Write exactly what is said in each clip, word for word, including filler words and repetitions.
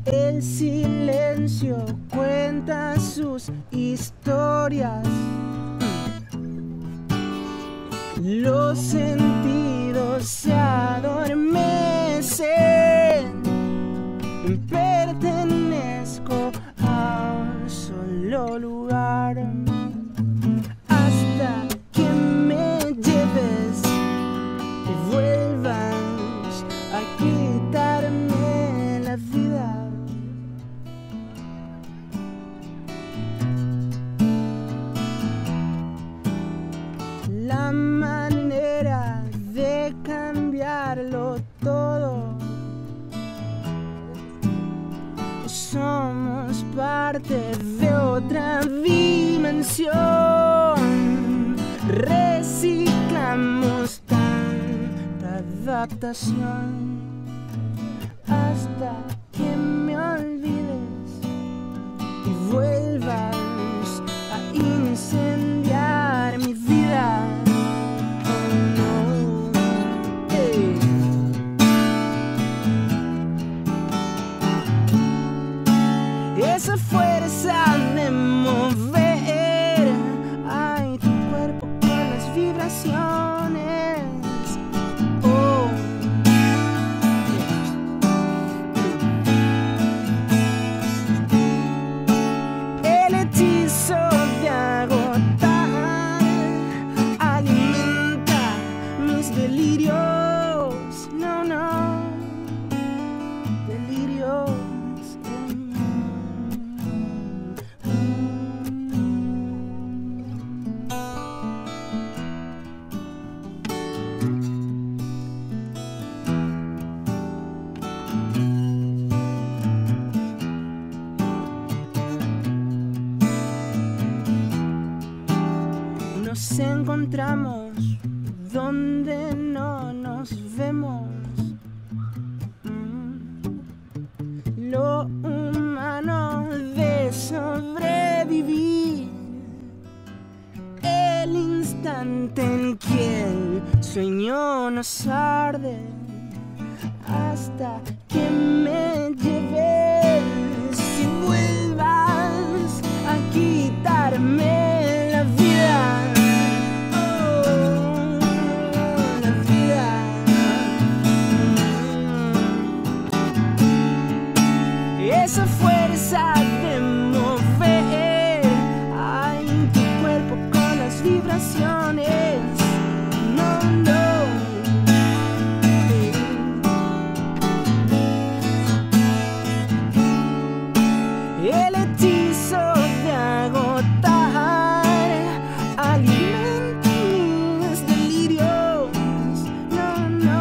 El silencio cuenta sus historias. Los sentidos se adormecen. Pertenezco a un solo lugar. Hasta que me lleves y vuelvas a quitarme la vida. La manera de cambiarlo todo. Somos parte de otra dimensión. Reciclamos tanta adaptación hasta que me olvides y vuelvas a incendiar mi vida. Esa fuerza de mover, ay, tu cuerpo con las vibraciones. Oh, el hechizo de agotar alimenta mis delirios. No, no, delirios. Nos encontramos donde no nos vemos. Mm. Lo humano de sobrevivir, el instante en que el sueño nos arde, hasta que me lleves y vuelvas a quitarme la vida. Esa fuerza de mover, ay, tu cuerpo con las vibraciones. No, no. El hechizo de agotar alimenta mis delirios. No, no.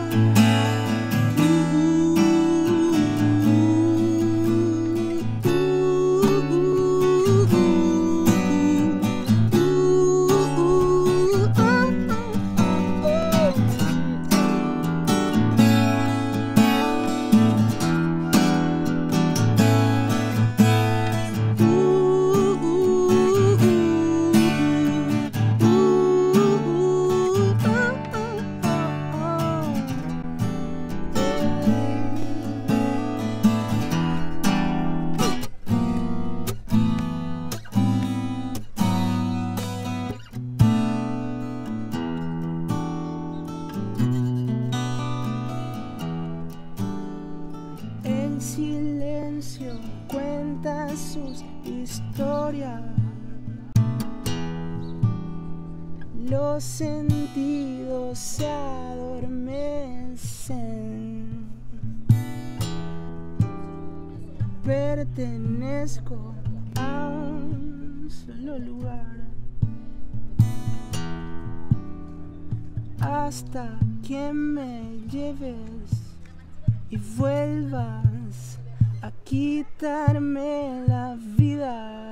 El silencio cuenta sus historias. Los sentidos se adormecen. Pertenezco a un solo lugar. Hasta que me lleves y vuelvas a quitarme la vida.